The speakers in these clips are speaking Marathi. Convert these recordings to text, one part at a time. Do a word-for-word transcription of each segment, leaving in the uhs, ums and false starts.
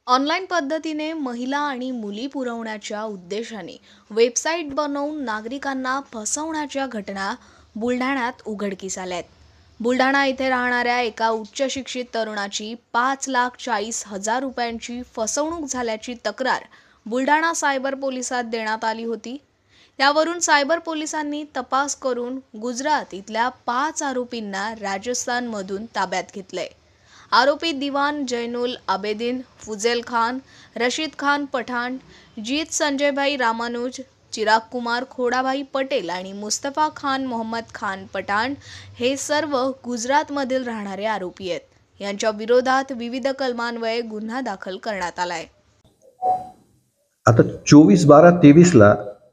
ऑनलाईन पद्धतीने महिला आणि मुली पुरवण्याच्या उद्देशाने वेबसाईट बनवून नागरिकांना फसवण्याच्या घटना बुलढाण्यात उघडकीस आल्या आहेत. बुलढाणा येथे राहणाऱ्या एका उच्च शिक्षित तरुणाची पाच लाख चाळीस हजार रुपयांची फसवणूक झाल्याची तक्रार बुलढाणा सायबर पोलिसात देण्यात आली होती. यावरून सायबर पोलिसांनी तपास करून गुजरात इथल्या पाच आरोपींना राजस्थानमधून ताब्यात घेतलंय. आरोपी दिवान जैनुल आबेदीन, फुजेल खान, रशीद खान पठाण, जीत संजयभाई रामानुज, चिराग कुमार खोडाभाई पटेल आणि मुस्तफा खान मोहम्मद खान पठाण हे सर्व गुजरातमधील राहणारे आरोपी आहेत. यांच्या विरोधात विविध कलमान्वये गुन्हा दाखल करण्यात आलाय. आता चोवीस बारा तेवीस ला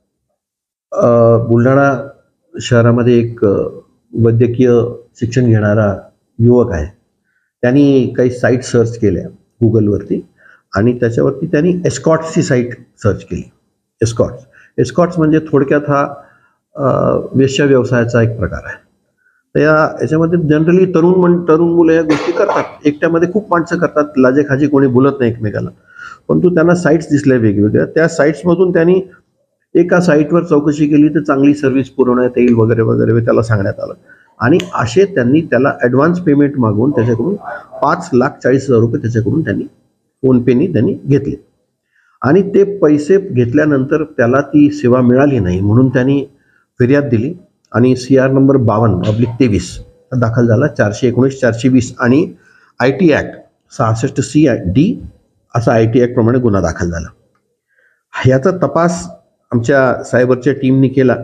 बुलढाणा शहरामध्ये एक वैद्यकीय शिक्षण घेणारा युवक आहे. त्यांनी काही साईट सर्च केल्या गुगलवरती आणि त्याच्यावरती त्यांनी एस्कॉट्सची साईट सर्च केली. एस्कॉट्स एस्कॉट्स म्हणजे थोडक्यात हा वेश्या व्यवसायाचा एक प्रकार आहे. तर या याच्यामध्ये जनरली तरुण मन तरुण मुलं या गोष्टी करतात. एकट्यामध्ये खूप माणसं करतात, लाजेखाजी कोणी बोलत नाही एकमेकाला. परंतु त्यांना साईट्स दिसल्या वेगवेगळ्या. त्या साईट्समधून त्यांनी एका साईटवर चौकशी केली तर चांगली सर्व्हिस पुरवण्यात येईल वगैरे वगैरे त्याला सांगण्यात आलं आणि असे त्यांनी त्याला ॲडव्हान्स पेमेंट मागून त्याच्याकडून पाच लाख चाळीस हजार रुपये त्याच्याकडून त्यांनी फोनपेनी त्यांनी घेतले आणि ते पैसे घेतल्यानंतर त्याला ती सेवा मिळाली नाही म्हणून त्यांनी फिर्याद दिली आणि सी आर नंबर बावन्न अब्लिक तेवीस दाखल झाला. चारशे एकोणीस चारशे वीस आणि आय टी ॲक्ट सहासष्ट सी डी असा आय टी ॲक्ट प्रमाणे गुन्हा दाखल झाला. याचा तपास आमच्या सायबरच्या टीमने केला.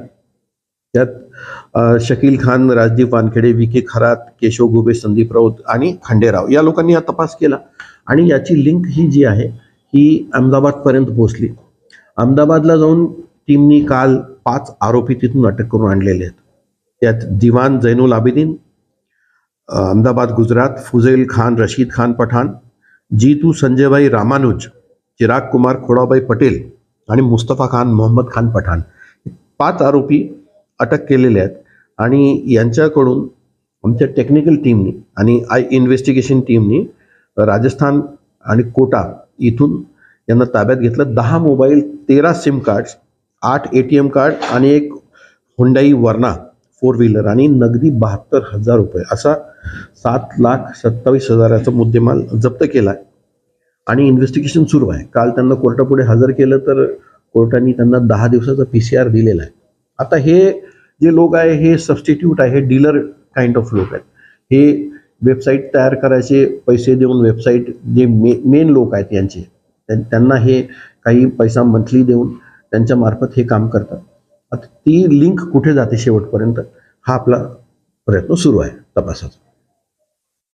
त्यात शकील खान, राजदीप वानखेडे, विके खरात, केशव गुबे, संदीप राऊत आणि खंडेराव या लोकांनी हा तपास केला आणि याची लिंक ही जी आहे ही अहमदाबादपर्यंत पोहोचली. अहमदाबादला जाऊन टीमनी काल पाच आरोपी तिथून अटक करून आणलेले आहेत. त्यात दिवान जैनुल आबेदीन अहमदाबाद गुजरात, फुजेल खान रशीद खान पठाण, जीतू संजयभाई रामानुज, चिराग कुमार खोडाभाई पटेल आणि मुस्तफा खान मोहम्मद खान पठाण पाच आरोपी अटक केलेले आहेत आणि यांच्याकडून आमच्या टेक्निकल टीमनी आणि आय इन्व्हेस्टिगेशन टीमनी राजस्थान आणि कोटा इथून यांना ताब्यात घेतलं. दहा मोबाईल, तेरा सिम कार्ड्स, आठ ए टी एम कार्ड आणि एक हुंडाई वर्ना फोर व्हीलर आणि नगदी बहात्तर हजार रुपये असा सात लाख सत्तावीस हजाराचा मुद्देमाल जप्त केला आहे आणि इन्व्हेस्टिगेशन सुरू आहे. काल त्यांना कोर्टापुढे हजर केलं तर कोर्टाने त्यांना दहा दिवसाचा पी सी आर दिलेला आहे. आता हे जे लोक आहे हे सबस्टिट्यूट आहे, हे डीलर काइंड ऑफ लोक आहेत. हे वेबसाईट तयार करायचे पैसे देऊन वेबसाईट जे मे मेन लोक आहेत यांचे त्यांना हे काही पैसा मंथली देऊन त्यांच्या मार्फत हे काम करतात. आता ती लिंक कुठे जाते शेवटपर्यंत हा आपला प्रयत्न सुरू आहे तपासाचा.